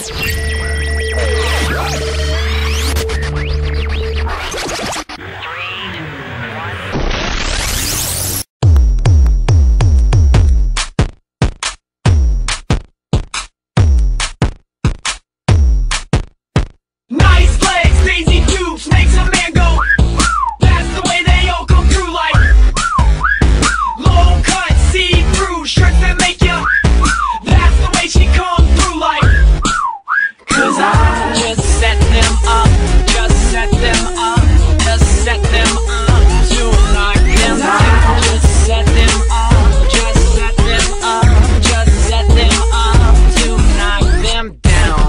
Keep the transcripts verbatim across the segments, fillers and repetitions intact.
Nice legs, Daisy Dukes, makes a man go. That's the way they all come through, like low cut, see-through shirts that make ya. That's the way she come through, like. Cause I just set them up, just set them up, just set them up to knock them down. Just set them up, just set them up, just set them up to knock them down.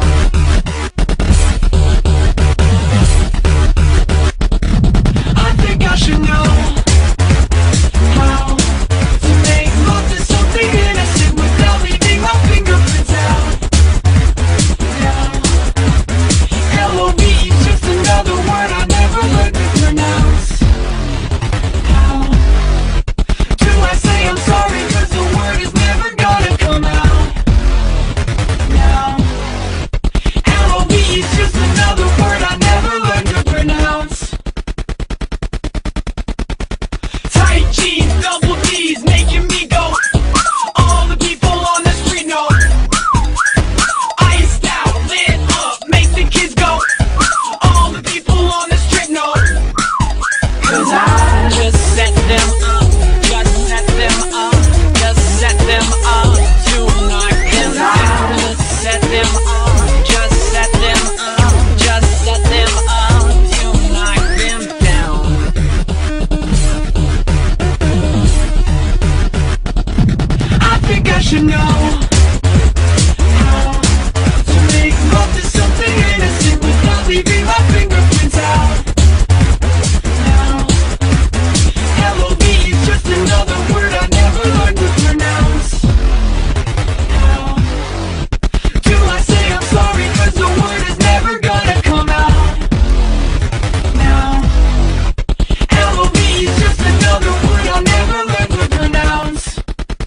I should know how to make love to something innocent without leaving my fingerprints out. Now, L O V is just another word I never learned to pronounce. How do I say I'm sorry, cause the word is never gonna come out. Now, L O V is just another word I never learned to pronounce. Tight jeans, double D's, making me go. All the people on the street know. Iced out, lit up, make the kids go. All the people on the street know. Cause I just set them up, just set them up, just set them up to knock them down. Just set them up, just set them up, just set them up to knock them down. I think I should know how to make love to something innocent without leaving my fingerprints out. Now, L O V is just another word I never learned to pronounce. How do I say I'm sorry, cause the word is never gonna come out. Now, L O V is just another word I'll never learn to pronounce.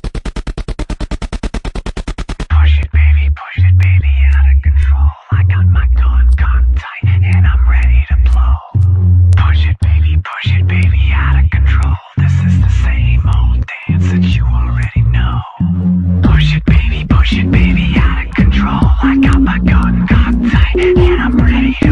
Push it, baby, push it, baby, out of control. I got my gun cocked tight and I'm ready to blow. Push it, baby, push it, baby, out of control. This is the same old dance that you already know. Push it, baby, push it, baby, out of control. I got my gun cocked tight and I'm ready to